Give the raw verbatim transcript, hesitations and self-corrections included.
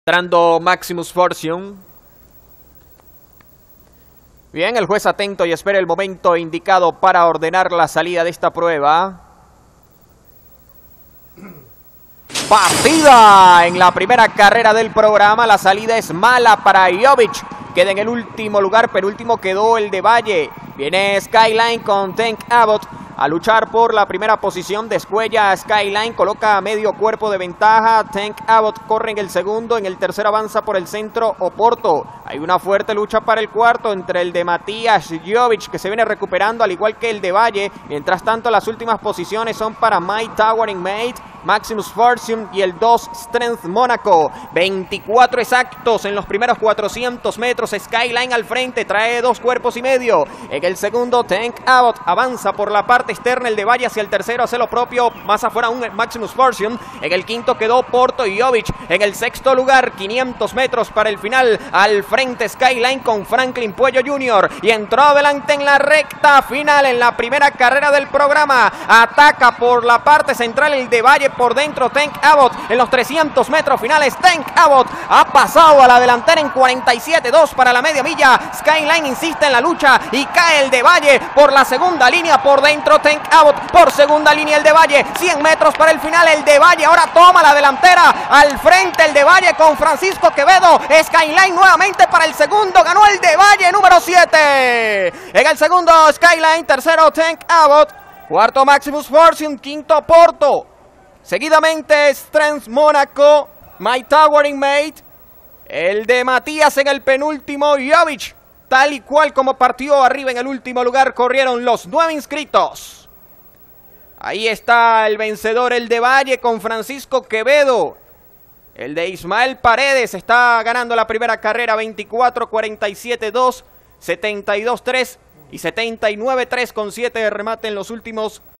Entrando Maximus Fortune. Bien, el juez atento y espera el momento indicado para ordenar la salida de esta prueba. Partida en la primera carrera del programa. La salida es mala para Jovic. Queda en el último lugar, penúltimo quedó el de Valle. Viene Skyline con Tank Abbott a luchar por la primera posición. Descuella Skyline, coloca medio cuerpo de ventaja. Tank Abbott corre en el segundo, en el tercero avanza por el centro Oporto. Hay una fuerte lucha para el cuarto entre el de Matías Jovic, que se viene recuperando al igual que el de Valle. Mientras tanto, las últimas posiciones son para My Towering Mate, Maximus Fortune y el dos Strength Monaco. veinticuatro exactos en los primeros cuatrocientos metros. Skyline al frente, trae dos cuerpos y medio. En el segundo, Tank Abbott avanza por la parte externa, el de Valle hacia el tercero hace lo propio, más afuera un Maximus Fortune. En el quinto quedó Porto y Jovic. En el sexto lugar, quinientos metros para el final, al frente Skyline con Franklin Puello junior Y entró adelante en la recta final en la primera carrera del programa. Ataca por la parte central el de Valle, por dentro Tank Abbott. En los trescientos metros finales, Tank Abbott ha pasado a la delantera en cuarenta y siete dos para la media milla. Skyline insiste en la lucha y cae el de Valle por la segunda línea, por dentro Tank Abbott, por segunda línea el de Valle. Cien metros para el final, el de Valle ahora toma la delantera, al frente el de Valle con Francisco Quevedo. Skyline nuevamente para el segundo, ganó el de Valle, número siete. En el segundo Skyline, tercero Tank Abbott, cuarto Maximus Fortune, quinto Porto. Seguidamente Strength Monaco, My Towering Mate, el de Matías en el penúltimo, Jovic. Tal y cual como partió arriba en el último lugar, corrieron los nueve inscritos. Ahí está el vencedor, el de Valle, con Francisco Quevedo. El de Ismael Paredes está ganando la primera carrera, veinticuatro cuarenta y siete dos, setenta y dos tres y setenta y nueve tres con siete de remate en los últimos